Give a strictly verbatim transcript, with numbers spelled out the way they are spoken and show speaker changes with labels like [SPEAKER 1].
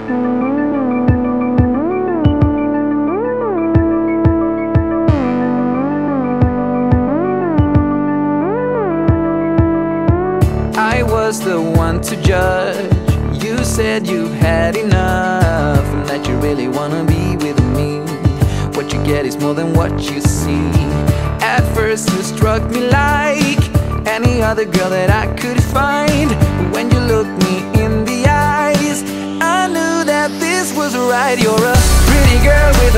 [SPEAKER 1] I was the one to judge. You said you've had enough and that you really wanna be with me. What you get is more than what you see. At first you struck me like any other girl that I could find. But when you looked me in the eyes, I knew that this was right. You're a pretty girl with